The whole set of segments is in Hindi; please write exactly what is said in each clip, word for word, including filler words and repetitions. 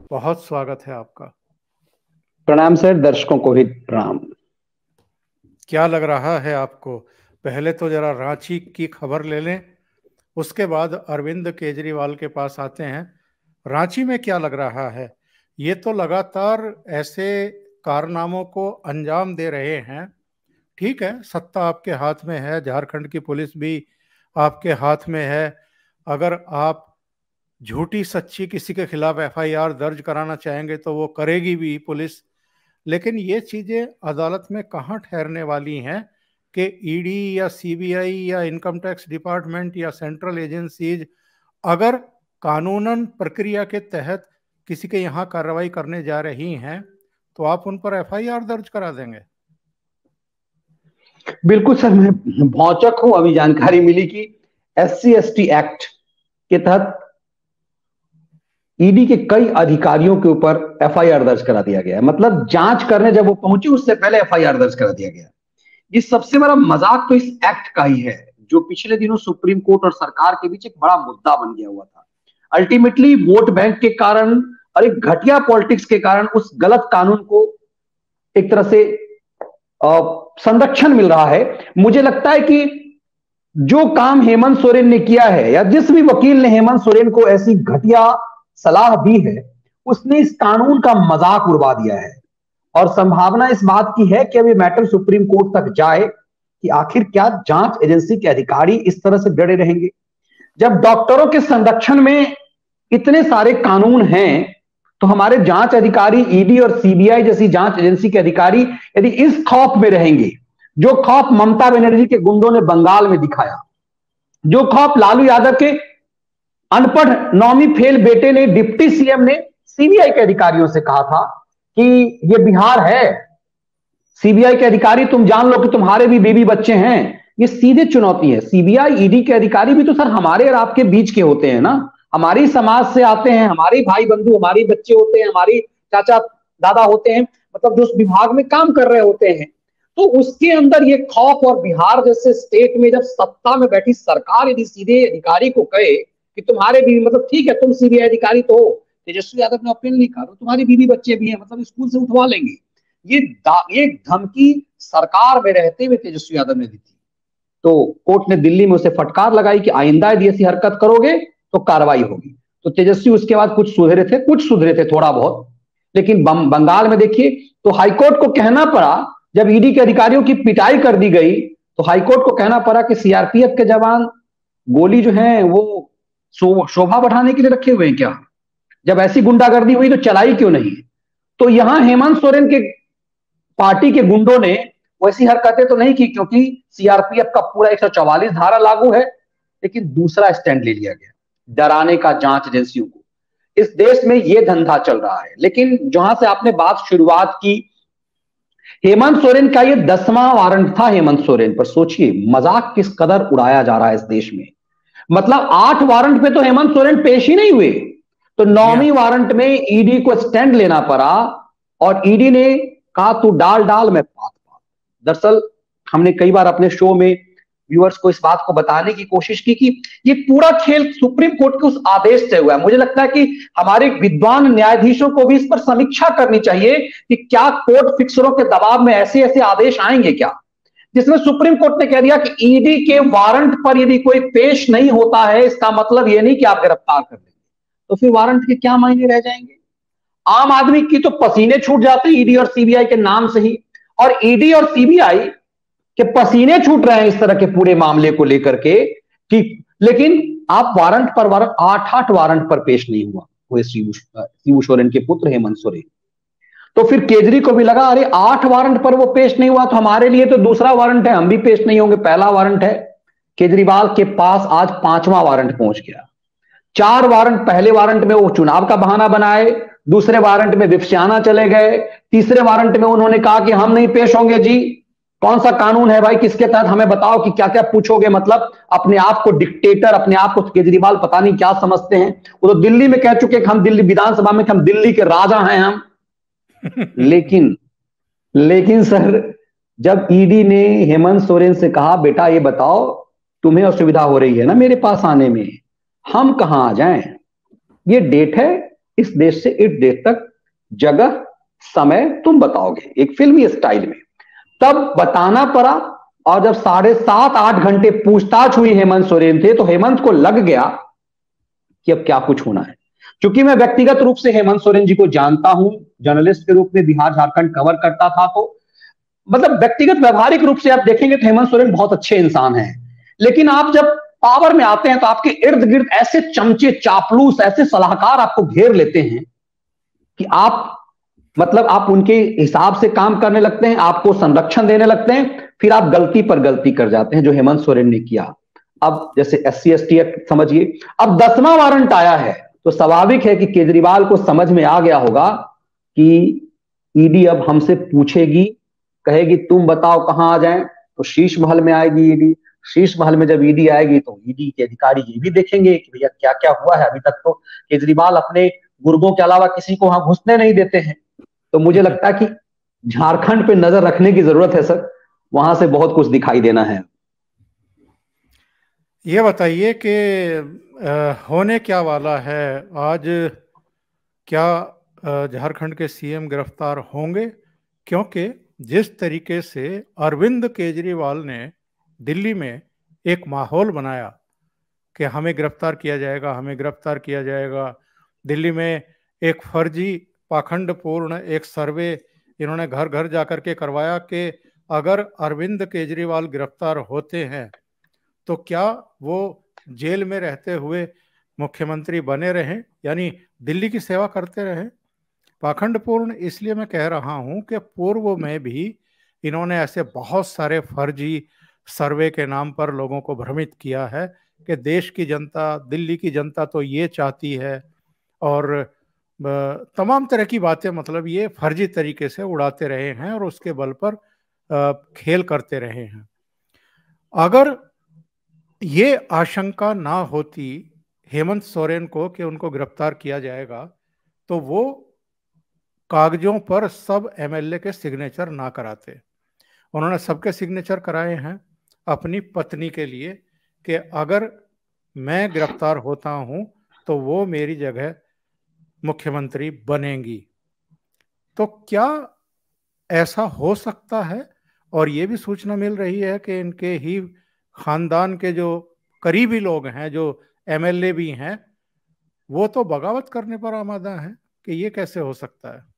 बहुत स्वागत है आपका। प्रणाम सर, दर्शकों को भी प्रणाम। क्या लग रहा है आपको? पहले तो जरा रांची की खबर ले लें, उसके बाद अरविंद केजरीवाल के पास आते हैं। रांची में क्या लग रहा है? ये तो लगातार ऐसे कारनामों को अंजाम दे रहे हैं। ठीक है, सत्ता आपके हाथ में है, झारखंड की पुलिस भी आपके हाथ में है। अगर आप झूठी सच्ची किसी के खिलाफ एफ आई आर दर्ज कराना चाहेंगे तो वो करेगी भी पुलिस। लेकिन ये चीजें अदालत में कहाँ ठहरने वाली हैं कि ई डी या सी बी आई या इनकम टैक्स डिपार्टमेंट या सेंट्रल एजेंसीज अगर कानूनन प्रक्रिया के तहत किसी के यहाँ कार्रवाई करने जा रही हैं तो आप उन पर एफ आई आर दर्ज करा देंगे? बिल्कुल सर, मैं भौचक हूं। अभी जानकारी मिली कि S C S T act के तहत ई डी के कई अधिकारियों के ऊपर एफ आई आर दर्ज करा दिया गया। मतलब जांच करने जब वो पहुंचे उससे पहले एफ आई आर दर्ज करा दिया गया। ये सबसे बड़ा मजाक तो इस एक्ट का ही है, जो पिछले दिनों सुप्रीम कोर्ट और सरकार के बीच एक बड़ा मुद्दा बन गया हुआ था। अल्टीमेटली वोट बैंक के कारण और एक घटिया पॉलिटिक्स के कारण उस गलत कानून को एक तरह से संरक्षण मिल रहा है। मुझे लगता है कि जो काम हेमंत सोरेन ने किया है या जिस भी वकील ने हेमंत सोरेन को ऐसी घटिया सलाह दी है, उसने इस कानून का मजाक उड़वा दिया है। और संभावना इस बात की है कि अभी मैटर सुप्रीम कोर्ट तक जाए कि आखिर क्या जांच एजेंसी के अधिकारी इस तरह से डरे रहेंगे। जब डॉक्टरों के संरक्षण में इतने सारे कानून हैं, तो हमारे जांच अधिकारी ई डी और सी बी आई जैसी जांच एजेंसी के अधिकारी यदि इस खौफ में रहेंगे, जो खौफ ममता बनर्जी के गुंडों ने बंगाल में दिखाया, जो खौफ लालू यादव के अनपढ़ नौवीं फेल बेटे ने डिप्टी सी एम ने सी बी आई के अधिकारियों से कहा था कि ये बिहार है, सी बी आई के अधिकारी तुम जान लो कि तुम्हारे भी बीवी बच्चे हैं, ये सीधे चुनौती है। सी बी आई ई डी के अधिकारी भी तो सर हमारे और आपके बीच के होते हैं ना, हमारी समाज से आते हैं, हमारे भाई बंधु, हमारे बच्चे होते हैं, हमारी चाचा दादा होते हैं, मतलब जो उस विभाग में काम कर रहे होते हैं। तो उसके अंदर ये खौफ, और बिहार जैसे स्टेट में जब सत्ता में बैठी सरकार यदि सीधे अधिकारी को कहे कि तुम्हारे भी, मतलब ठीक है तुम सी बी आई अधिकारी तो हो, तेजस्वी यादव ने ओपन लिखा तो तुम्हारी बीवी बच्चे भी हैं, मतलब स्कूल से उठवा लेंगे। ये ये धमकी सरकार में रहते हुए तेजस्वी यादव ने दी थी। तो कोर्ट ने दिल्ली में उसे फटकार लगाई कि आइंदा यदि ऐसी हरकत करोगे तो कार्रवाई होगी। तो तेजस्वी उसके बाद कुछ सुधरे थे, कुछ सुधरे थे थोड़ा बहुत, लेकिन बंगाल में देखिए तो हाईकोर्ट को कहना पड़ा, जब ई डी के अधिकारियों की पिटाई कर दी गई तो हाईकोर्ट को कहना पड़ा कि सी आर पी एफ के जवान गोली जो है वो शोभा बढ़ाने के लिए रखे हुए हैं क्या? जब ऐसी गुंडागर्दी हुई तो चलाई क्यों नहीं? तो यहां हेमंत सोरेन के पार्टी के गुंडों ने वैसी हरकतें तो नहीं की, क्योंकि सी आर पी एफ का पूरा एक सौ चौवालीस धारा लागू है। लेकिन दूसरा स्टैंड ले लिया गया, डराने का जांच एजेंसियों को। इस देश में यह धंधा चल रहा है। लेकिन जहां से आपने बात शुरुआत की, हेमंत सोरेन का यह दसवां वारंट था हेमंत सोरेन पर। सोचिए मजाक किस कदर उड़ाया जा रहा है इस देश में। मतलब आठ वारंट पे तो हेमंत सोरेन पेश ही नहीं हुए, तो नौवीं वारंट में ई डी को स्टैंड लेना पड़ा, और ई डी ने कहा तू डाल डाल मैं पात पात। दरअसल हमने कई बार अपने शो में व्यूअर्स को इस बात को बताने की कोशिश की कि ये पूरा खेल सुप्रीम कोर्ट के उस आदेश से हुआ है। मुझे लगता है कि हमारे विद्वान न्यायाधीशों को भी इस पर समीक्षा करनी चाहिए कि क्या कोर्ट फिक्सरों के दबाव में ऐसे ऐसे आदेश आएंगे क्या, जिसमें सुप्रीम कोर्ट ने कह दिया कि ई डी के वारंट पर यदि कोई पेश नहीं होता है, इसका मतलब यह नहीं कि आप गिरफ्तार कर लेंगे, तो फिर वारंट के क्या मायने रह जाएंगे? आम आदमी की तो पसीने छूट जाते हैं ई डी और सी बी आई के नाम से ही, और ई डी और सी बी आई के पसीने छूट रहे हैं इस तरह के पूरे मामले को लेकर के कि, लेकिन आप वारंट पर वारंट, आठ आठ वारंट पर पेश नहीं हुआ हुए शिबू सोरेन के पुत्र हेमंत सोरेन। तो फिर केजरी को भी लगा अरे आठ वारंट पर वो पेश नहीं हुआ तो हमारे लिए तो दूसरा वारंट है, हम भी पेश नहीं होंगे, पहला वारंट है। केजरीवाल के पास आज पांचवा वारंट पहुंच गया। चार वारंट, पहले वारंट में वो चुनाव का बहाना बनाए, दूसरे वारंट में विपश्याना चले गए, तीसरे वारंट में उन्होंने कहा कि हम नहीं पेश होंगे जी। कौन सा कानून है भाई, किसके तहत, हमें बताओ कि क्या क्या पूछोगे। मतलब अपने आप को डिक्टेटर, अपने आप को केजरीवाल पता नहीं क्या समझते हैं। वो तो दिल्ली में कह चुके कि हम दिल्ली विधानसभा में हम दिल्ली के राजा हैं हम। लेकिन लेकिन सर जब ई डी ने हेमंत सोरेन से कहा बेटा ये बताओ तुम्हें असुविधा हो रही है ना मेरे पास आने में, हम कहां आ जाएं, ये डेट है, इस देश से इस देश तक, जगह समय तुम बताओगे, एक फिल्मी स्टाइल में। तब बताना पड़ा, और जब साढ़े सात आठ घंटे पूछताछ हुई हेमंत सोरेन थे, तो हेमंत को लग गया कि अब क्या कुछ होना है। क्योंकि मैं व्यक्तिगत रूप से हेमंत सोरेन जी को जानता हूं, जर्नलिस्ट के रूप में बिहार झारखंड कवर करता था, तो मतलब व्यक्तिगत व्यवहारिक रूप से आप देखेंगे तो हेमंत सोरेन बहुत अच्छे इंसान हैं। लेकिन आप जब पावर में आते हैं तो आपके इर्द गिर्द ऐसे चमचे, चापलूस, ऐसे सलाहकार आपको घेर लेते हैं कि आप मतलब आप उनके हिसाब से काम करने लगते हैं, आपको संरक्षण देने लगते हैं, फिर आप गलती पर गलती कर जाते हैं, जो हेमंत सोरेन ने किया। अब जैसे S C S T act समझिए, अब दसवां वारंट आया है, तो स्वाभाविक है कि केजरीवाल को समझ में आ गया होगा कि ईडी अब हमसे पूछेगी, कहेगी तुम बताओ कहां आ जाएं, तो शीश महल में आएगी ईडी। शीश महल में जब ईडी आएगी तो ईडी के अधिकारी ये भी देखेंगे कि भैया क्या क्या हुआ है। अभी तक तो केजरीवाल अपने गुर्गों के अलावा किसी को वहां घुसने नहीं देते हैं। तो मुझे लगता है कि झारखंड पे नजर रखने की जरूरत है सर, वहां से बहुत कुछ दिखाई देना है। ये बताइए कि होने क्या वाला है आज, क्या झारखंड के सीएम गिरफ्तार होंगे? क्योंकि जिस तरीके से अरविंद केजरीवाल ने दिल्ली में एक माहौल बनाया कि हमें गिरफ्तार किया जाएगा, हमें गिरफ्तार किया जाएगा, दिल्ली में एक फर्जी पाखंडपूर्ण एक सर्वे इन्होंने घर घर जाकर के करवाया कि अगर अरविंद केजरीवाल गिरफ्तार होते हैं तो क्या वो जेल में रहते हुए मुख्यमंत्री बने रहें, यानी दिल्ली की सेवा करते रहें। पाखंडपूर्ण इसलिए मैं कह रहा हूं कि पूर्व में भी इन्होंने ऐसे बहुत सारे फर्जी सर्वे के नाम पर लोगों को भ्रमित किया है कि देश की जनता, दिल्ली की जनता तो ये चाहती है, और तमाम तरह की बातें मतलब ये फर्जी तरीके से उड़ाते रहे हैं और उसके बल पर खेल करते रहे हैं। अगर ये आशंका ना होती हेमंत सोरेन को कि उनको गिरफ्तार किया जाएगा, तो वो कागजों पर सब एमएलए के सिग्नेचर ना कराते। उन्होंने सबके सिग्नेचर कराए हैं अपनी पत्नी के लिए कि अगर मैं गिरफ्तार होता हूं तो वो मेरी जगह मुख्यमंत्री बनेंगी। तो क्या ऐसा हो सकता है? और ये भी सूचना मिल रही है कि इनके ही खानदान के जो करीबी लोग हैं, जो एमएलए भी हैं, वो तो बगावत करने पर आमादा हैं कि ये कैसे हो सकता है?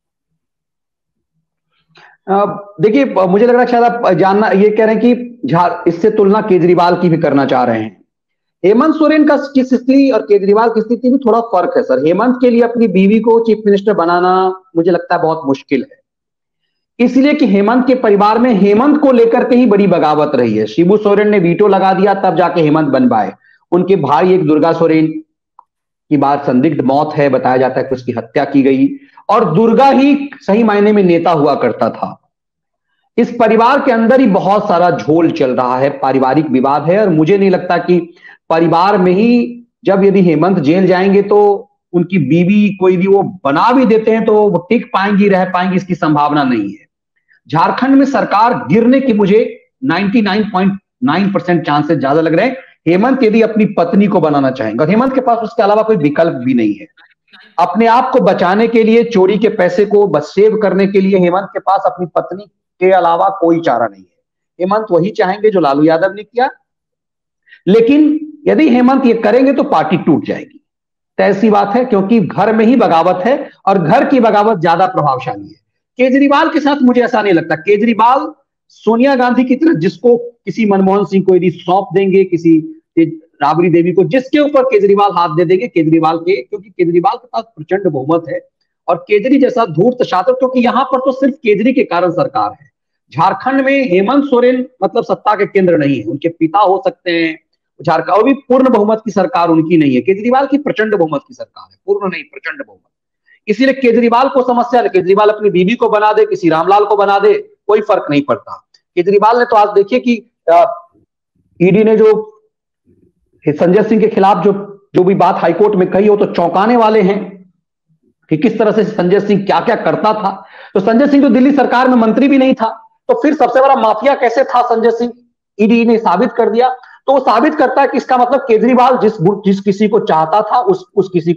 देखिए, मुझे लग रहा है शायद आप जानना ये कह रहे हैं कि इससे तुलना केजरीवाल की भी करना चाह रहे हैं। हेमंत सोरेन का की स्थिति और केजरीवाल की स्थिति में थोड़ा फर्क है सर। हेमंत के लिए अपनी बीवी को चीफ मिनिस्टर बनाना मुझे लगता है बहुत मुश्किल है, इसलिए कि हेमंत के परिवार में हेमंत को लेकर के ही बड़ी बगावत रही है। शिबू सोरेन ने वीटो लगा दिया, तब जाके हेमंत बन पाए। उनके भाई एक दुर्गा सोरेन की बात संदिग्ध मौत है, बताया जाता है कि उसकी हत्या की गई, और दुर्गा ही सही मायने में नेता हुआ करता था। इस परिवार के अंदर ही बहुत सारा झोल चल रहा है, पारिवारिक विवाद है, और मुझे नहीं लगता कि परिवार में ही जब यदि हेमंत जेल जाएंगे तो उनकी बीवी कोई भी वो बना भी देते हैं तो वो टिक पाएंगी, रह पाएंगी, इसकी संभावना नहीं है। झारखंड में सरकार गिरने की मुझे निन्यानवे पॉइंट नौ परसेंट चांसेस ज्यादा लग रहे हैं। हेमंत यदि अपनी पत्नी को बनाना चाहेंगे, और हेमंत के पास उसके अलावा कोई विकल्प भी नहीं है। अपने आप को बचाने के लिए, चोरी के पैसे को बस सेव करने के लिए हेमंत के पास अपनी पत्नी के अलावा कोई चारा नहीं है। हेमंत वही चाहेंगे जो लालू यादव ने किया, लेकिन यदि हेमंत ये करेंगे तो पार्टी टूट जाएगी। तो ऐसी बात है, क्योंकि घर में ही बगावत है और घर की बगावत ज्यादा प्रभावशाली है। केजरीवाल के साथ मुझे ऐसा नहीं लगता। केजरीवाल सोनिया गांधी की तरह, जिसको किसी मनमोहन सिंह को यदि सौंप देंगे, किसी राबड़ी देवी को, जिसके ऊपर केजरीवाल हाथ दे देंगे केजरीवाल के, क्योंकि केजरीवाल के पास प्रचंड बहुमत है। और केजरी जैसा धूर्त शासक, क्योंकि यहां पर तो सिर्फ केजरी के कारण सरकार है। झारखंड में हेमंत सोरेन मतलब सत्ता के केंद्र नहीं है, उनके पिता हो सकते हैं झारखंड, और भी पूर्ण बहुमत की सरकार उनकी नहीं है। केजरीवाल की प्रचंड बहुमत की सरकार है, पूर्ण नहीं, प्रचंड बहुमत। इसीलिए केजरीवाल को समस्या है। केजरीवाल अपनी बीवी को बना दे, किसी रामलाल को बना दे, कोई फर्क नहीं पड़ता। केजरीवाल ने तो आज देखिए कि ईडी ने जो संजय सिंह के खिलाफ जो जो भी बात हाईकोर्ट में कही, वो तो चौंकाने वाले हैं कि किस तरह से संजय सिंह क्या क्या करता था। तो संजय सिंह तो दिल्ली सरकार में मंत्री भी नहीं था, तो फिर सबसे बड़ा माफिया कैसे था संजय सिंह, ईडी ने साबित कर दिया। तो वो साबित करता है कि इसका मतलब केजरीवाल जिस जिस किसी को चाहता था उस उस किसी को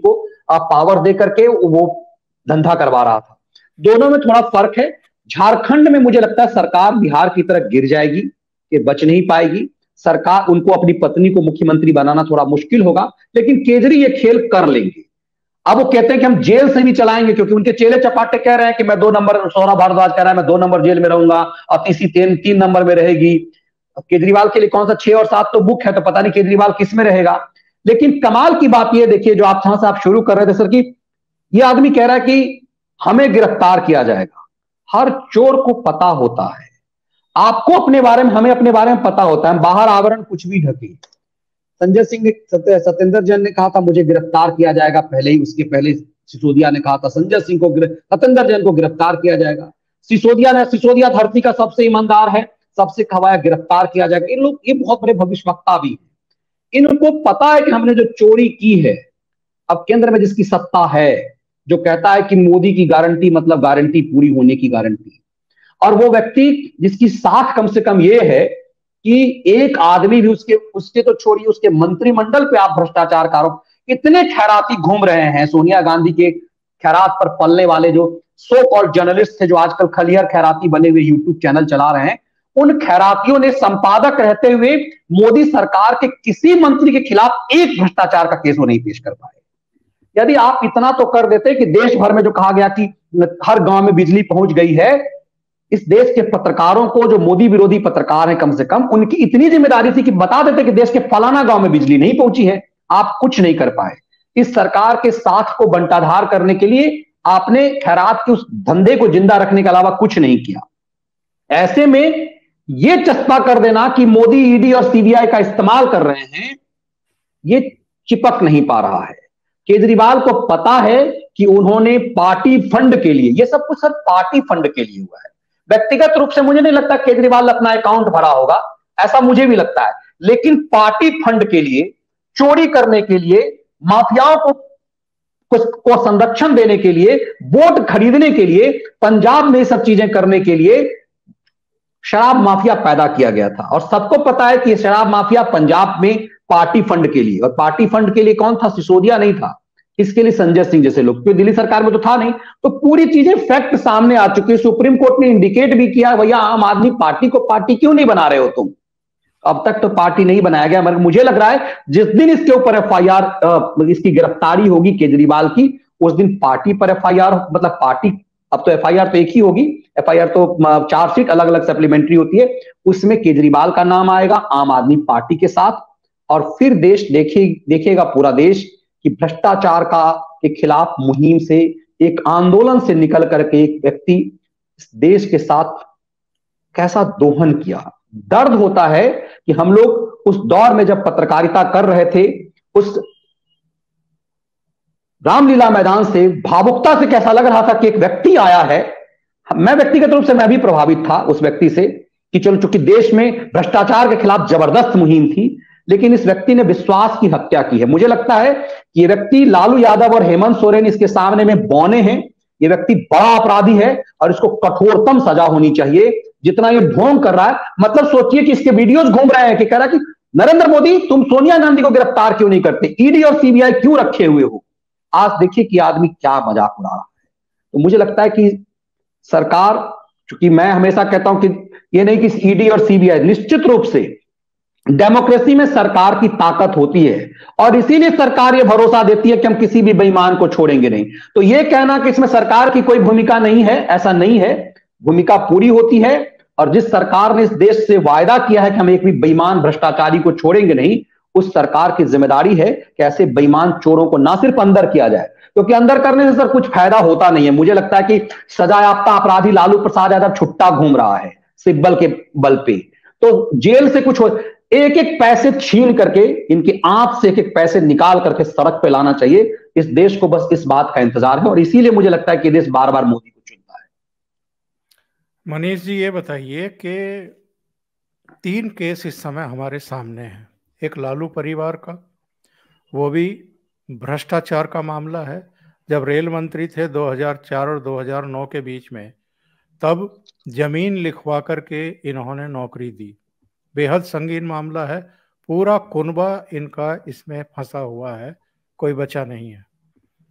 पावर दे करके वो धंधा करवा रहा था। दोनों में थोड़ा फर्क है। झारखंड में मुझे लगता है सरकार बिहार की तरह गिर जाएगी, कि बच नहीं पाएगी सरकार। उनको अपनी पत्नी को मुख्यमंत्री बनाना थोड़ा मुश्किल होगा, लेकिन केजरी ये खेल कर लेंगे। अब वो कहते हैं कि हम जेल से भी चलाएंगे, क्योंकि उनके चेले चपाटे कह रहे हैं कि मैं दो नंबर, सौरभ भारद्वाज कह रहा है मैं दो नंबर जेल में रहूंगा और तीसरी तीन तीन नंबर में रहेगी। केजरीवाल के लिए कौन सा छह और सात तो बुक है, तो पता नहीं केजरीवाल किस में रहेगा। लेकिन कमाल की बात यह देखिए, जो आप जहां से आप शुरू कर रहे थे सर, की ये आदमी कह रहा है कि हमें गिरफ्तार किया जाएगा। हर चोर को पता होता है, आपको अपने बारे में, हमें अपने बारे में पता होता है, बाहर आवरण कुछ भी ढके। संजय सिंह ने, सत्येंद्र जैन ने कहा था मुझे गिरफ्तार किया जाएगा, पहले ही, उसके पहले सिसोदिया ने कहा था संजय सिंह को, सत्येंद्र जैन को गिरफ्तार किया जाएगा। सिसोदिया ने, सिसोदिया धरती का सबसे ईमानदार है, सबसे खवाया, गिरफ्तार किया जाएगा। इन लोग, ये बहुत बड़े भविष्यवक्ता भी हैं। इनको पता है कि हमने जो चोरी की है, अब केंद्र में जिसकी सत्ता है, जो कहता है कि मोदी की गारंटी मतलब गारंटी पूरी होने की गारंटी, और वो व्यक्ति जिसकी साख कम से कम ये है कि एक आदमी भी उसके उसके तो छोड़िए, उसके मंत्रिमंडल पे आप भ्रष्टाचार का आरोप, इतने खैराती घूम रहे हैं। सोनिया गांधी के खैरात पर पलने वाले जो सो कॉल्ड जर्नलिस्ट थे, जो आजकल खलियर खैराती बने हुए यूट्यूब चैनल चला रहे हैं, उन खैरातियों ने संपादक रहते हुए मोदी सरकार के किसी मंत्री के खिलाफ एक भ्रष्टाचार का केस वो नहीं पेश कर पाए। यदि आप इतना तो कर देते कि देश भर में जो कहा गया कि हर गांव में बिजली पहुंच गई है, इस देश के पत्रकारों को, जो मोदी विरोधी पत्रकार हैं, कम से कम उनकी इतनी जिम्मेदारी थी कि बता देते कि देश के फलाना गांव में बिजली नहीं पहुंची है। आप कुछ नहीं कर पाए। इस सरकार के साथ को बंटाधार करने के लिए आपने खैरात के उस धंधे को जिंदा रखने के अलावा कुछ नहीं किया। ऐसे में यह चस्पा कर देना कि मोदी ईडी और सीबीआई का इस्तेमाल कर रहे हैं, यह चिपक नहीं पा रहा है। केजरीवाल को पता है कि उन्होंने पार्टी फंड के लिए, यह सब कुछ सर पार्टी फंड के लिए हुआ है। व्यक्तिगत रूप से मुझे नहीं लगता केजरीवाल अपना अकाउंट भरा होगा, ऐसा मुझे भी लगता है, लेकिन पार्टी फंड के लिए, चोरी करने के लिए, माफियाओं को को संरक्षण देने के लिए, वोट खरीदने के लिए, पंजाब में सब चीजें करने के लिए शराब माफिया पैदा किया गया था। और सबको पता है कि शराब माफिया पंजाब में पार्टी फंड के लिए, और पार्टी फंड के लिए कौन था? सिसोदिया नहीं था, इसके लिए संजय सिंह जैसे लोग, क्योंकि दिल्ली सरकार में तो था नहीं। तो पूरी चीजें फैक्ट सामने आ चुकी है। सुप्रीम कोर्ट ने इंडिकेट भी किया, भैया आम आदमी पार्टी को पार्टी क्यों नहीं बना रहे हो तुम? अब तक तो पार्टी नहीं बनाया गया, मगर मुझे लग रहा है जिस दिन इसके ऊपर एफ आई आर, इसकी गिरफ्तारी होगी केजरीवाल की, उस दिन पार्टी पर एफ आई आर, मतलब पार्टी, अब तो एफ आई आर तो एक ही होगी, एफ आई आर तो चार्जशीट अलग अलग सप्लीमेंट्री होती है, उसमें केजरीवाल का नाम आएगा आम आदमी पार्टी के साथ। और फिर देश देखे देखेगा पूरा देश कि भ्रष्टाचार का के खिलाफ मुहिम से, एक आंदोलन से निकल करके एक व्यक्ति इस देश के साथ कैसा दोहन किया। दर्द होता है कि हम लोग उस दौर में जब पत्रकारिता कर रहे थे, उस रामलीला मैदान से भावुकता से कैसा लग रहा था कि एक व्यक्ति आया है। मैं व्यक्तिगत रूप से मैं भी प्रभावित था उस व्यक्ति से, कि चलो चूंकि देश में भ्रष्टाचार के खिलाफ जबरदस्त मुहिम थी, लेकिन इस व्यक्ति ने विश्वास की हत्या की है। मुझे लगता है कि ये व्यक्ति, लालू यादव और हेमंत सोरेन इसके सामने में बौने हैं। ये व्यक्ति बड़ा अपराधी है और इसको कठोरतम सजा होनी चाहिए। जितना ये ढोंग कर रहा है, मतलब सोचिए कि इसके वीडियोस घूम रहे हैं कि कह रहा है कि नरेंद्र मोदी तुम सोनिया गांधी को गिरफ्तार क्यों नहीं करते, ईडी और सीबीआई क्यों रखे हुए हो। आज देखिए कि आदमी क्या मजाक उड़ा रहा है। तो मुझे लगता है कि सरकार, चूंकि मैं हमेशा कहता हूं कि ये नहीं कि ईडी और सीबीआई, निश्चित रूप से डेमोक्रेसी में सरकार की ताकत होती है और इसीलिए सरकार ये भरोसा देती है कि हम किसी भी बेईमान को छोड़ेंगे नहीं। तो ये कहना कि इसमें सरकार की कोई भूमिका नहीं है, ऐसा नहीं है, भूमिका पूरी होती है। और जिस सरकार ने इस देश से वायदा किया है कि हम एक भी बेईमान भ्रष्टाचारी को छोड़ेंगे नहीं, उस सरकार की जिम्मेदारी है कि ऐसे बेईमान चोरों को ना सिर्फ अंदर किया जाए, क्योंकि तो अंदर करने से सर कुछ फायदा होता नहीं है। मुझे लगता है कि सजायाफ्ता अपराधी लालू प्रसाद यादव छुट्टा घूम रहा है सिब्बल के बल पे, तो जेल से कुछ हो, एक एक पैसे छीन करके, इनकी आंख से एक एक पैसे निकाल करके सड़क पे लाना चाहिए। इस देश को बस इस बात का इंतजार है और इसीलिए मुझे लगता है कि देश बार बार मोदी को चुनता है। मनीष जी, ये बताइए कि तीन केस इस समय हमारे सामने हैं। एक लालू परिवार का, वो भी भ्रष्टाचार का मामला है। जब रेल मंत्री थे दो हज़ार चार और दो हज़ार नौ के बीच में, तब जमीन लिखवा करके इन्होंने नौकरी दी। बेहद संगीन मामला है, पूरा कुनबा इनका इसमें फंसा हुआ है, कोई बचा नहीं है।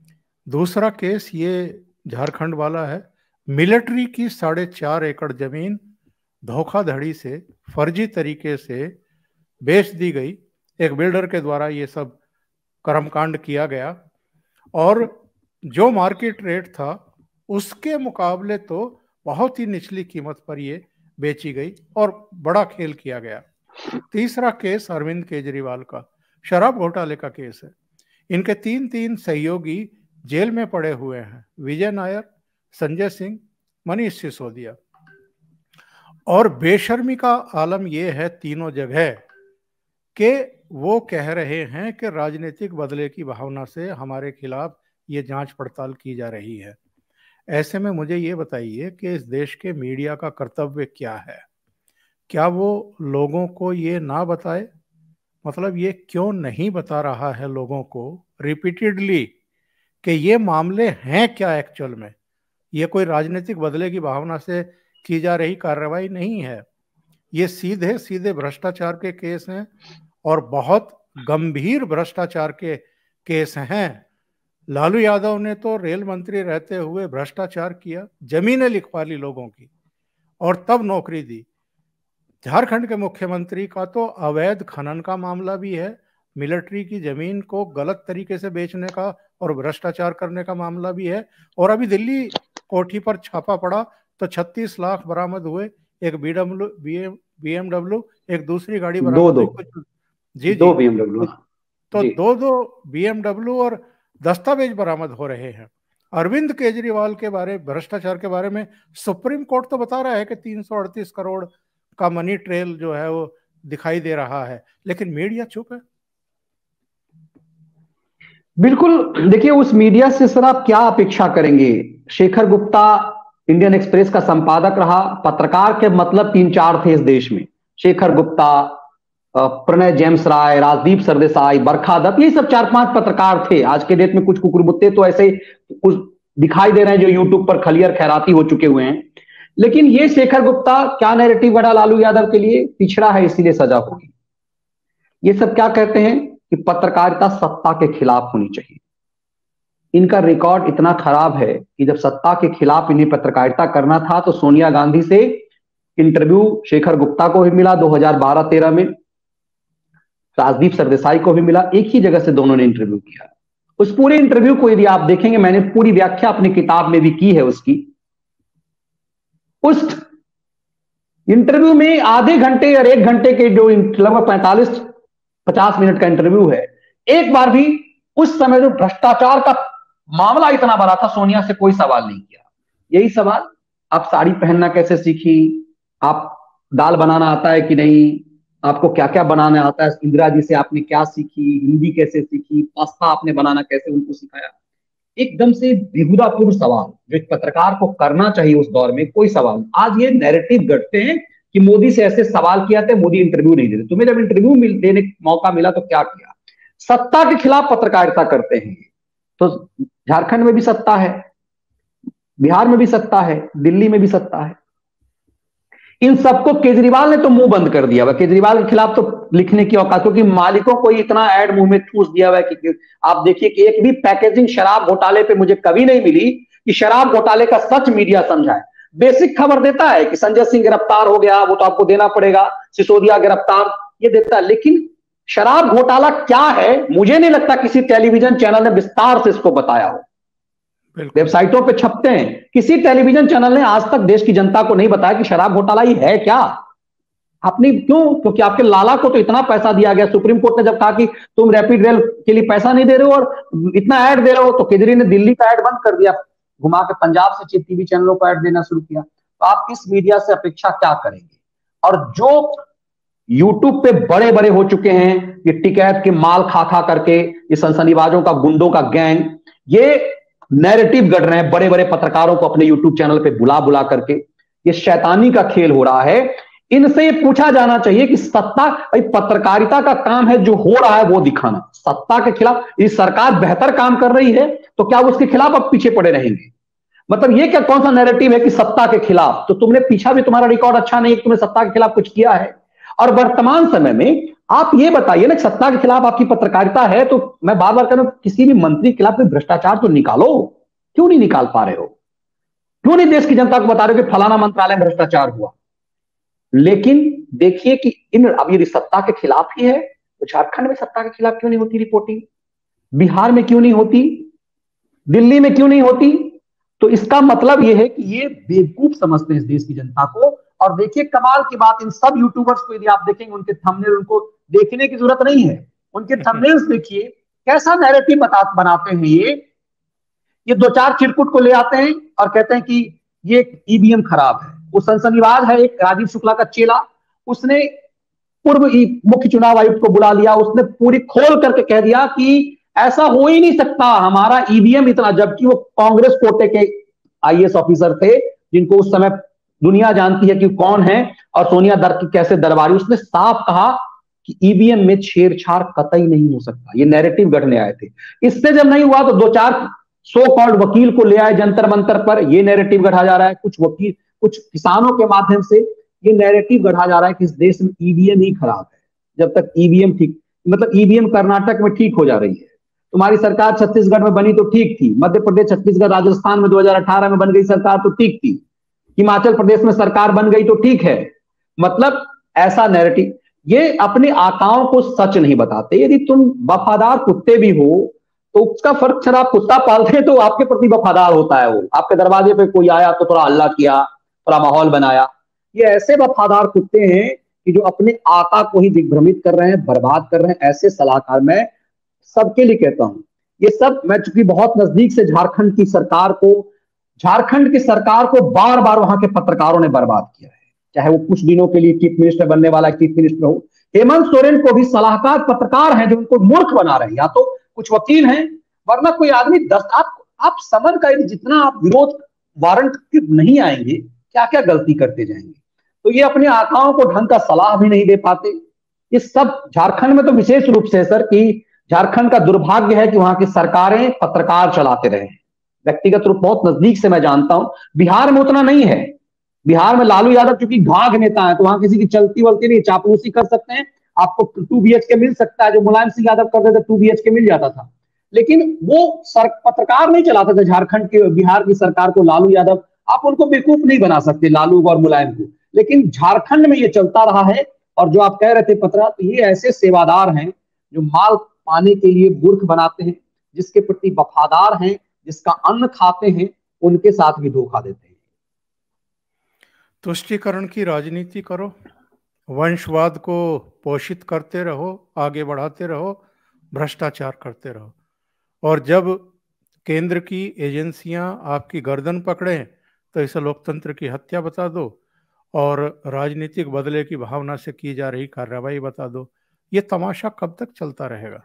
दूसरा केस ये झारखंड वाला है। मिलिट्री की साढ़े चार एकड़ जमीन धोखाधड़ी से, फर्जी तरीके से बेच दी गई। एक बिल्डर के द्वारा ये सब कर्मकांड किया गया और जो मार्केट रेट था उसके मुकाबले तो बहुत ही निचली कीमत पर ये बेची गई और बड़ा खेल किया गया। तीसरा केस अरविंद केजरीवाल का शराब घोटाले का केस है। इनके तीन तीन सहयोगी जेल में पड़े हुए हैं, विजय नायर, संजय सिंह, मनीष सिसोदिया। और बेशर्मी का आलम यह है तीनों जगह कि वो कह रहे हैं कि राजनीतिक बदले की भावना से हमारे खिलाफ ये जांच पड़ताल की जा रही है। ऐसे में मुझे ये बताइए कि इस देश के मीडिया का कर्तव्य क्या है? क्या वो लोगों को ये ना बताए? मतलब ये क्यों नहीं बता रहा है लोगों को रिपीटेडली कि ये मामले हैं क्या एक्चुअल में? ये कोई राजनीतिक बदले की भावना से की जा रही कार्रवाई नहीं है, ये सीधे सीधे भ्रष्टाचार के केस हैं और बहुत गंभीर भ्रष्टाचार के केस हैं। लालू यादव ने तो रेल मंत्री रहते हुए भ्रष्टाचार किया, जमीनें लिखवा ली लोगों की और तब नौकरी दी। झारखंड के मुख्यमंत्री का तो अवैध खनन का मामला भी है, मिलिट्री की जमीन को गलत तरीके से बेचने का और भ्रष्टाचार करने का मामला भी है। और अभी दिल्ली कोठी पर छापा पड़ा तो छत्तीस लाख बरामद हुए, एक बीडब्ल्यू बीएमडब्ल्यू, एक दूसरी गाड़ी बरामद हुई कुछ। जी दो बीएमडब्ल्यू, तो दो दो बीएमडब्ल्यू और दस्तावेज बरामद हो रहे हैं। अरविंद केजरीवाल के बारे भ्रष्टाचार के बारे में सुप्रीम कोर्ट तो बता रहा है कि तीन सौ अड़तीस करोड़ का मनी ट्रेल जो है वो दिखाई दे रहा है, लेकिन मीडिया चुप है। बिल्कुल, देखिए उस मीडिया से सर आप क्या अपेक्षा करेंगे? शेखर गुप्ता इंडियन एक्सप्रेस का संपादक रहा, पत्रकार के मतलब तीन चार थे इस देश में, शेखर गुप्ता, प्रणय जेम्स राय, राजदीप सरदेसाई, बरखा दत्त, ये सब चार पांच पत्रकार थे। आज के डेट में कुछ कुकुरमुत्ते तो ऐसे कुछ दिखाई दे रहे हैं जो यूट्यूब पर खलियर खैराती हो चुके हुए हैं। लेकिन ये शेखर गुप्ता क्या नैरेटिव गढ़ा लालू यादव के लिए? पिछड़ा है इसीलिए सजा होगी। ये सब क्या कहते हैं कि पत्रकारिता सत्ता के खिलाफ होनी चाहिए। इनका रिकॉर्ड इतना खराब है कि जब सत्ता के खिलाफ इन्हें पत्रकारिता करना था तो सोनिया गांधी से इंटरव्यू शेखर गुप्ता को भी मिला दो हज़ार बारह तेरह में, राजदीप सरदेसाई को भी मिला, एक ही जगह से दोनों ने इंटरव्यू किया। उस पूरे इंटरव्यू को यदि आप देखेंगे, मैंने पूरी व्याख्या अपनी किताब में भी की है उसकी। उस इंटरव्यू में आधे घंटे और एक घंटे के जो लगभग पैंतालीस पचास मिनट का इंटरव्यू है, एक बार भी उस समय जो भ्रष्टाचार का मामला इतना बड़ा था, सोनिया से कोई सवाल नहीं किया। यही सवाल, आप साड़ी पहनना कैसे सीखी, आप दाल बनाना आता है कि नहीं, आपको क्या क्या बनाना आता है, इंदिरा जी से आपने क्या सीखी, हिंदी कैसे सीखी, पास्ता आपने बनाना कैसे उनको सिखाया। एकदम से बेहुदापूर्ण सवाल जो एक पत्रकार को करना चाहिए उस दौर में, कोई सवाल। आज ये नैरेटिव गढ़ते हैं कि मोदी से ऐसे सवाल किया था, मोदी इंटरव्यू नहीं देते। तुम्हें जब इंटरव्यू देने का मौका मिला तो क्या किया? सत्ता के खिलाफ पत्रकारिता करते हैं। तो झारखंड में भी सत्ता है, बिहार में भी सत्ता है, दिल्ली में भी सत्ता है। इन सबको केजरीवाल ने तो मुंह बंद कर दिया हुआ। केजरीवाल के खिलाफ तो लिखने की औकात, क्योंकि मालिकों को इतना ऐड मुंह में ठूस दिया हुआ है कि आप देखिए कि एक भी पैकेजिंग शराब घोटाले पे मुझे कभी नहीं मिली कि शराब घोटाले का सच मीडिया समझाए। बेसिक खबर देता है कि संजय सिंह गिरफ्तार हो गया, वो तो आपको देना पड़ेगा, सिसोदिया गिरफ्तार, ये देता है। लेकिन शराब घोटाला क्या है, मुझे नहीं लगता किसी टेलीविजन चैनल ने विस्तार से इसको बताया हो। वेबसाइटों पे छपते हैं, किसी टेलीविजन चैनल ने आज तक देश की जनता को नहीं बताया कि शराब घोटाला ही है क्या। आपने क्यों? क्योंकि आपके लाला को तो इतना पैसा दिया गया। सुप्रीम कोर्ट ने जब कहा कि तुम रैपिड रेल के लिए पैसा नहीं दे रहे हो और इतना ऐड दे रहे हो, तो केजरी ने दिल्ली का ऐड बंद कर दिया, घुमा के पंजाब से टीवी चैनलों को ऐड देना शुरू किया। तो आप इस मीडिया से अपेक्षा क्या करेंगे? और जो यूट्यूब पे बड़े बड़े हो चुके हैं, ये टिकैत के माल खा खा करके, ये सनसनीबाजों का, गुंडों का गैंग, ये नैरेटिव गढ़ रहे हैं बड़े बड़े पत्रकारों को अपने यूट्यूब चैनल पे बुला बुला करके। ये शैतानी का खेल हो रहा है। इनसे पूछा जाना चाहिए कि सत्ता, पत्रकारिता का काम है जो हो रहा है वो दिखाना। सत्ता के खिलाफ ये सरकार बेहतर काम कर रही है तो क्या उसके खिलाफ अब पीछे पड़े रहेंगे? मतलब ये क्या, कौन सा नैरेटिव है कि सत्ता के खिलाफ? तो तुमने पीछा भी, तुम्हारा रिकॉर्ड अच्छा नहीं, तुमने सत्ता के खिलाफ कुछ किया है। और वर्तमान समय में आप ये बताइए ना, सत्ता के खिलाफ आपकी पत्रकारिता है तो मैं बार बार कह रहा हूं, किसी भी मंत्री के खिलाफ कोई भ्रष्टाचार तो निकालो, क्यों नहीं निकाल पा रहे हो? क्यों नहीं देश की जनता को बता रहे हो कि फलाना मंत्रालय में भ्रष्टाचार हुआ? लेकिन देखिए कि इन अब यदि सत्ता के खिलाफ ही है तो झारखंड में सत्ता के खिलाफ क्यों नहीं होती रिपोर्टिंग, बिहार में क्यों नहीं होती, दिल्ली में क्यों नहीं होती? तो इसका मतलब यह है कि ये बेवकूफ समझते हैं इस देश की जनता को। और देखिए कमाल की बात, इन सब यूट्यूबर्स को यदि आप देखेंगे, उनके थंबनेल उनको देखने की जरूरत नहीं है, उनके थंबनेल्स देखिए कैसा नैरेटिव बता बनाते हैं। ये ये दो चार चिरकुट को ले आते हैं और कहते हैं कि ये ईवीएम खराब है। वो सनसनीबाज है एक राजीव शुक्ला का चेला, उसने पूर्व मुख्य चुनाव आयुक्त को बुला लिया, उसने पूरी खोल करके कह दिया कि ऐसा हो ही नहीं सकता, हमारा ईवीएम इतना, जबकि वो कांग्रेस कोटे के आईएएस ऑफिसर थे जिनको उस समय दुनिया जानती है कि कौन है और सोनिया दर की कैसे दरबारी। उसने साफ कहा कि ईवीएम में छेड़छाड़ कतई नहीं हो सकता। ये नैरेटिव गढ़ने आए थे। इससे जब नहीं हुआ तो दो चार सो कॉल्ड वकील को ले आए जंतर मंतर पर, ये नैरेटिव गढ़ा जा रहा है। कुछ वकील, कुछ किसानों के माध्यम से ये नैरेटिव गढ़ा जा रहा है कि इस देश में ईवीएम ही खराब है। जब तक ईवीएम ठीक, मतलब ईवीएम कर्नाटक में ठीक हो जा रही है, तुम्हारी सरकार छत्तीसगढ़ में बनी तो ठीक थी, मध्य प्रदेश, छत्तीसगढ़, राजस्थान में दो हज़ार अठारह में बन गई सरकार तो ठीक थी, हिमाचल प्रदेश में सरकार बन गई तो ठीक है। मतलब ऐसा नैरेटिव, ये अपने आकाओं को सच नहीं बताते। यदि तुम वफादार कुत्ते भी हो तो उसका फर्क, सर आप कुत्ता पालते हैं तो आपके प्रति वफादार होता है, वो आपके दरवाजे पे कोई आया तो थोड़ा हल्ला किया, थोड़ा माहौल बनाया। ये ऐसे वफादार कुत्ते हैं कि जो अपने आका को ही दिग्भ्रमित कर रहे हैं, बर्बाद कर रहे हैं। ऐसे सलाहकार मैं सबके लिए कहता हूं, ये सब, मैं चूंकि बहुत नजदीक से झारखंड की सरकार को झारखंड की सरकार को बार बार वहां के पत्रकारों ने बर्बाद किया है, चाहे वो कुछ दिनों के लिए चीफ मिनिस्टर बनने वाला चीफ मिनिस्टर हो। हेमंत सोरेन को भी सलाहकार पत्रकार हैं जो उनको मूर्ख बना रहे हैं, या तो कुछ वकील हैं, वरना कोई आदमी दस, आप आप समझ का जितना आप विरोध वारंट नहीं आएंगे, क्या क्या गलती करते जाएंगे। तो ये अपने आकाओं को ढंग का सलाह भी नहीं दे पाते। ये सब झारखंड में तो विशेष रूप से सर कि झारखंड का दुर्भाग्य है कि वहां की सरकारें पत्रकार चलाते रहे। व्यक्तिगत रूप बहुत नजदीक से मैं जानता हूं, बिहार में उतना नहीं है। बिहार में लालू यादव चूंकि घाघ नेता है तो वहां किसी की चलती वलती नहीं, चापलूसी कर सकते हैं, आपको टू बी एच के मिल सकता है, जो मुलायम सिंह यादव करते थे टू बी एच के मिल जाता था। लेकिन वो सर पत्रकार नहीं चलाते थे झारखंड के, बिहार की सरकार को लालू यादव, आप उनको बेवकूफ नहीं बना सकते लालू और मुलायम को। लेकिन झारखंड में ये चलता रहा है। और जो आप कह रहे थे पत्रा, तो ये ऐसे सेवादार हैं जो माल पाने के लिए मूर्ख बनाते हैं, जिसके प्रति वफादार हैं, जिसका अन्न खाते हैं, उनके साथ भी धोखा देते हैं। तुष्टीकरण की राजनीति करो, वंशवाद को पोषित करते रहो, आगे बढ़ाते रहो, भ्रष्टाचार करते रहो, और जब केंद्र की एजेंसियां आपकी गर्दन पकड़े तो इसे लोकतंत्र की हत्या बता दो और राजनीतिक बदले की भावना से की जा रही कार्रवाई बता दो। ये तमाशा कब तक चलता रहेगा?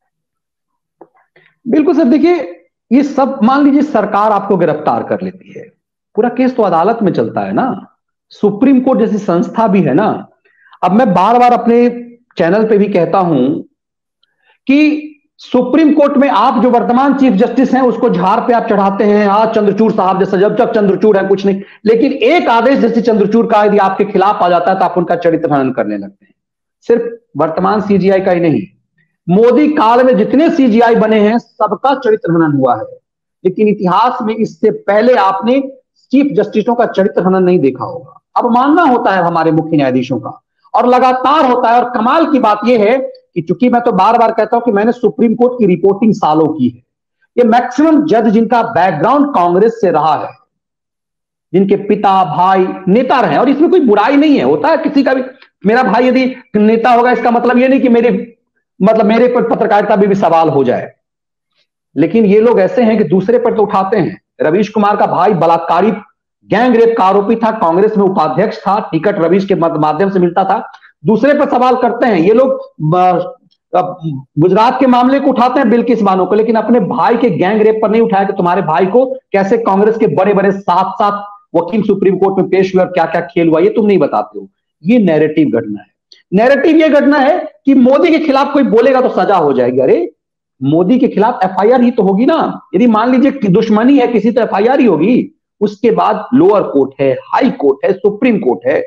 बिल्कुल सर, देखिए ये सब, मान लीजिए सरकार आपको गिरफ्तार कर लेती है, पूरा केस तो अदालत में चलता है ना, सुप्रीम कोर्ट जैसी संस्था भी है ना। अब मैं बार बार अपने चैनल पे भी कहता हूं कि सुप्रीम कोर्ट में आप जो वर्तमान चीफ जस्टिस हैं उसको झाड़ पे आप चढ़ाते हैं, आज चंद्रचूड़ साहब जैसा, जब तक चंद्रचूड़ है कुछ नहीं, लेकिन एक आदेश जैसे चंद्रचूड़ का यदि आपके खिलाफ आ जाता है तो आप उनका चरित्र हनन करने लगते हैं। सिर्फ वर्तमान सीजीआई का ही नहीं, मोदी काल में जितने सीजीआई बने हैं सबका चरित्र हनन हुआ है। लेकिन इतिहास में इससे पहले आपने चीफ जस्टिसों का चरित्र हनन नहीं देखा होगा। अब मानना होता है हमारे मुख्य न्यायाधीशों का, और लगातार होता है। और कमाल की बात यह है कि चूंकि मैं तो बार बार कहता हूं कि मैंने सुप्रीम कोर्ट की रिपोर्टिंग सालों की है, ये मैक्सिमम जज जिनका बैकग्राउंड कांग्रेस से रहा है, जिनके पिता भाई नेता रहे, और इसमें कोई बुराई नहीं है, होता है किसी का भी, मेरा भाई यदि नेता होगा इसका मतलब ये नहीं कि मेरे मतलब मेरे पर पत्रकारिता में भी सवाल हो जाए। लेकिन ये लोग ऐसे हैं कि दूसरे पर तो उठाते हैं। रवीश कुमार का भाई बलात्कारी गैंग रेप का आरोपी था, कांग्रेस में उपाध्यक्ष था, टिकट रवीश के माध्यम से मिलता था, दूसरे पर सवाल करते हैं। ये लोग गुजरात के मामले को उठाते हैं, बिल्किस बानो को, लेकिन अपने भाई के गैंग रेप पर नहीं उठाया कि तुम्हारे भाई को कैसे कांग्रेस के बड़े बड़े सात सात वकील सुप्रीम कोर्ट में पेश हुए और क्या क्या खेल हुआ, ये तुम नहीं बताते हो। ये नैरेटिव घटना है। नैरेटिव ये घटना है कि मोदी के खिलाफ कोई बोलेगा तो सजा हो जाएगी। अरे मोदी के खिलाफ एफ आई आर ही तो होगी ना। यदि मान लीजिए कि दुश्मनी है किसी तो एफ आई आर ही होगी। उसके बाद लोअर कोर्ट है, हाई कोर्ट है, सुप्रीम कोर्ट है।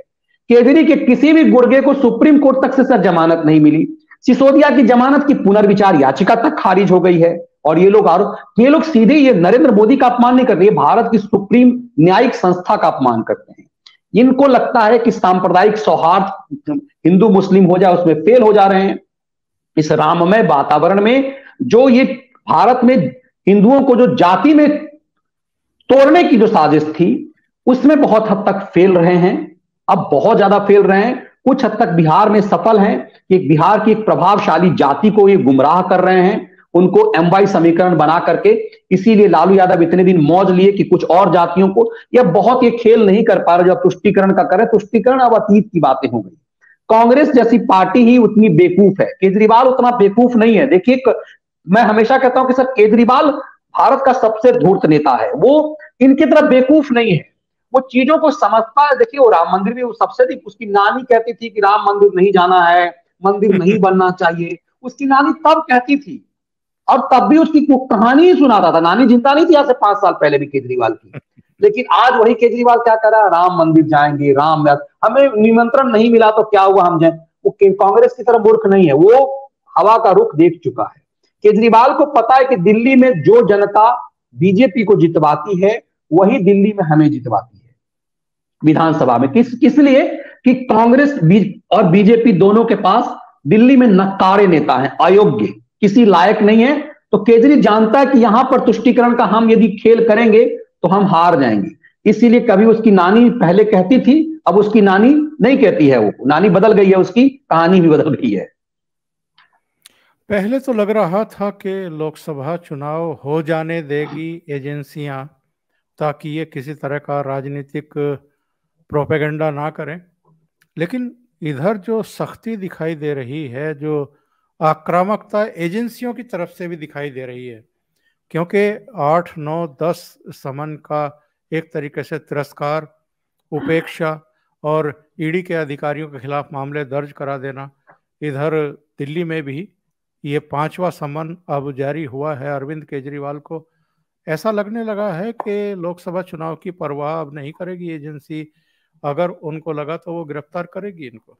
केजरी के किसी भी गुर्गे को सुप्रीम कोर्ट तक से सर जमानत नहीं मिली। सिसोदिया की जमानत की पुनर्विचार याचिका तक खारिज हो गई है। और ये लोग आरोप ये लोग सीधे ये नरेंद्र मोदी का अपमान नहीं कर रहे, भारत की सुप्रीम न्यायिक संस्था का अपमान करते हैं। इनको लगता है कि सांप्रदायिक सौहार्द हिंदू मुस्लिम हो जाए उसमें फेल हो जा रहे हैं। इस राममय वातावरण में जो ये भारत में हिंदुओं को जो जाति में तोड़ने की जो साजिश थी उसमें बहुत हद तक फेल रहे हैं, अब बहुत ज्यादा फेल रहे हैं। कुछ हद तक बिहार में सफल हैं कि बिहार की एक प्रभावशाली जाति को ये गुमराह कर रहे हैं, उनको एम वाई समीकरण बना करके। इसीलिए लालू यादव इतने दिन मौज लिए कि कुछ और जातियों को यह बहुत ये खेल नहीं कर पा रहे जो तुष्टीकरण का करे। तुष्टीकरण अब अतीत की बातें हो गई। कांग्रेस जैसी पार्टी ही उतनी बेवकूफ है, केजरीवाल उतना बेवकूफ नहीं है। देखिए मैं हमेशा कहता हूं कि सर केजरीवाल भारत का सबसे धूर्त नेता है, वो इनकी तरह बेवकूफ नहीं है, वो चीजों को समझता है। देखिए वो राम मंदिर भी, वो सबसे थी, उसकी नानी कहती थी कि राम मंदिर नहीं जाना है, मंदिर नहीं बनना चाहिए, उसकी नानी तब कहती थी और तब भी उसकी कहानी ही सुनाता था। नानी जिंदा नहीं थी आज से पांच साल पहले भी केजरीवाल की। लेकिन आज वही केजरीवाल क्या कर रहा है, राम मंदिर जाएंगे, राम हमें निमंत्रण नहीं मिला तो क्या हुआ हम जाए। वो कांग्रेस की तरह मूर्ख नहीं है, वो हवा का रुख देख चुका है। केजरीवाल को पता है कि दिल्ली में जो जनता बीजेपी को जितवाती है वही दिल्ली में हमें जितवाती है विधानसभा में। किस किस लिए कि कांग्रेस और बीजेपी दोनों के पास दिल्ली में नकारे नेता हैं, अयोग्य, किसी लायक नहीं है। तो केजरी जानता है कि यहां पर तुष्टीकरण का हम यदि खेल करेंगे तो हम हार जाएंगे। इसीलिए कभी उसकी नानी पहले कहती थी, अब उसकी नानी नहीं कहती है, वो नानी बदल गई है, उसकी कहानी भी बदल गई है। पहले तो लग रहा था कि लोकसभा चुनाव हो जाने देगी एजेंसियां ताकि ये किसी तरह का राजनीतिक प्रोपेगेंडा ना करें, लेकिन इधर जो सख्ती दिखाई दे रही है, जो आक्रामकता एजेंसियों की तरफ से भी दिखाई दे रही है, क्योंकि आठ नौ दस समन का एक तरीके से तिरस्कार, उपेक्षा और ईडी के अधिकारियों के खिलाफ मामले दर्ज करा देना। इधर दिल्ली में भी ये पांचवा समन अब जारी हुआ है अरविंद केजरीवाल को। ऐसा लगने लगा है कि लोकसभा चुनाव की परवाह अब नहीं करेगी एजेंसी, अगर उनको लगा तो वो गिरफ्तार करेगी इनको।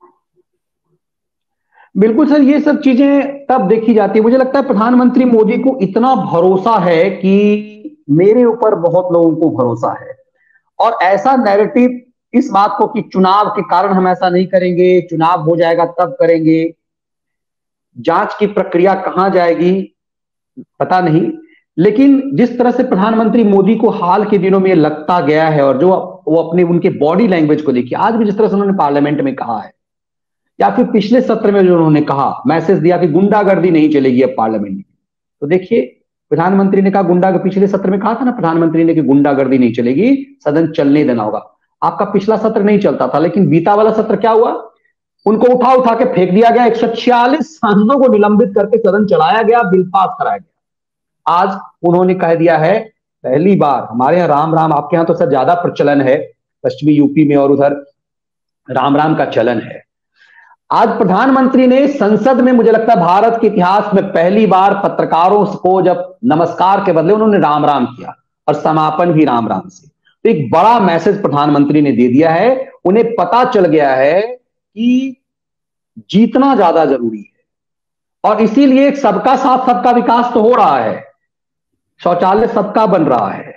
बिल्कुल सर, ये सब चीजें तब देखी जाती है। मुझे लगता है प्रधानमंत्री मोदी को इतना भरोसा है कि मेरे ऊपर बहुत लोगों को भरोसा है, और ऐसा नैरेटिव इस बात को कि चुनाव के कारण हम ऐसा नहीं करेंगे, चुनाव हो जाएगा तब करेंगे, जांच की प्रक्रिया कहां जाएगी पता नहीं। लेकिन जिस तरह से प्रधानमंत्री मोदी को हाल के दिनों में लगता गया है, और जो वो अपने उनके बॉडी लैंग्वेज को देखिए, आज भी जिस तरह से उन्होंने पार्लियामेंट में कहा है, या फिर पिछले सत्र में जो उन्होंने कहा, मैसेज दिया कि गुंडागर्दी नहीं चलेगी अब पार्लियामेंट में। तो देखिए प्रधानमंत्री ने कहा गुंडा, पिछले सत्र में कहा था ना प्रधानमंत्री ने कि गुंडागर्दी नहीं चलेगी, सदन चलने देना होगा। आपका पिछला सत्र नहीं चलता था, लेकिन बीता वाला सत्र क्या हुआ, उनको उठा उठा के फेंक दिया गया, एक सौ छियालीस सांसदों को निलंबित करके सदन चलाया गया, बिल पास कराया गया। आज उन्होंने कह दिया है, पहली बार हमारे यहाँ राम राम, आपके यहाँ तो सर ज्यादा प्रचलन है, पश्चिमी यूपी में और उधर राम राम का चलन है। आज प्रधानमंत्री ने संसद में, मुझे लगता है भारत के इतिहास में पहली बार पत्रकारों को जब नमस्कार के बदले उन्होंने राम राम किया, और समापन भी राम राम से। तो एक बड़ा मैसेज प्रधानमंत्री ने दे दिया है। उन्हें पता चल गया है कि जीतना ज्यादा जरूरी है, और इसीलिए सबका साथ सबका विकास तो हो रहा है, शौचालय सबका बन रहा है,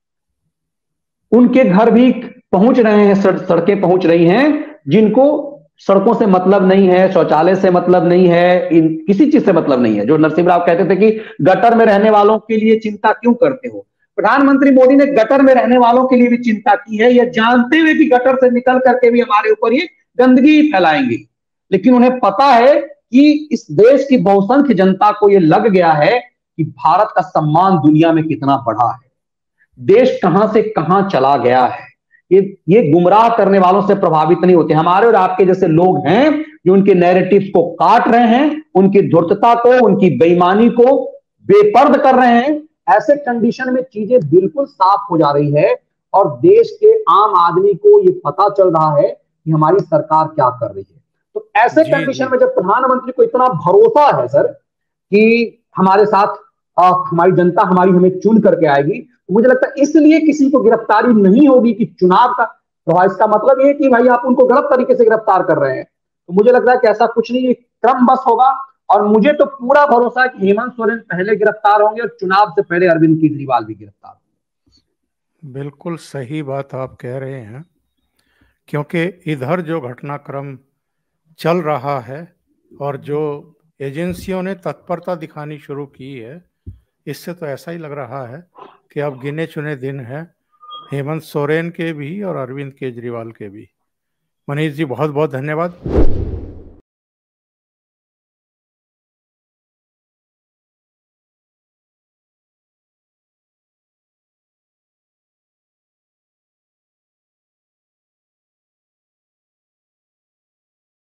उनके घर भी पहुंच रहे हैं, सड़कें पहुंच रही हैं। जिनको सड़कों से मतलब नहीं है, शौचालय से मतलब नहीं है, इन किसी चीज से मतलब नहीं है। जो नरसिंह राव कहते थे कि गटर में रहने वालों के लिए चिंता क्यों करते हो, प्रधानमंत्री मोदी ने गटर में रहने वालों के लिए भी चिंता की है, यह जानते हुए कि गटर से निकल करके भी हमारे ऊपर ये गंदगी फैलाएंगे। लेकिन उन्हें पता है कि इस देश की बहुसंख्य जनता को यह लग गया है कि भारत का सम्मान दुनिया में कितना बढ़ा है, देश कहां से कहां चला गया है। ये ये गुमराह करने वालों से प्रभावित नहीं होते। हमारे और आपके जैसे लोग हैं जो उनके नैरेटिव्स को काट रहे हैं, उनकी धूर्तता को, उनकी बेईमानी को बेपर्द कर रहे हैं। ऐसे कंडीशन में चीजें बिल्कुल साफ हो जा रही है, और देश के आम आदमी को ये पता चल रहा है कि हमारी सरकार क्या कर रही है। तो ऐसे कंडीशन में जब प्रधानमंत्री को इतना भरोसा है सर कि हमारे साथ आ, हमारी जनता हमारी हमें चुन करके आएगी, तो मुझे लगता है इसलिए किसी को गिरफ्तारी नहीं होगी कि चुनाव का तो हाँ, इसका मतलब ये है कि भाई आप उनको गलत तरीके से गिरफ्तार कर रहे हैं। तो मुझे लग रहा है कि ऐसा कुछ नहीं, क्रम बस होगा। और मुझे तो पूरा भरोसा है कि हेमंत सोरेन पहले गिरफ्तार होंगे और चुनाव से पहले अरविंद केजरीवाल भी गिरफ्तार। बिल्कुल सही बात आप कह रहे हैं, क्योंकि इधर जो घटनाक्रम चल रहा है और जो एजेंसियों ने तत्परता दिखानी शुरू की है, इससे तो ऐसा ही लग रहा है कि अब गिने चुने दिन हैं हेमंत सोरेन के भी और अरविंद केजरीवाल के भी। मनीष जी, बहुत बहुत धन्यवाद।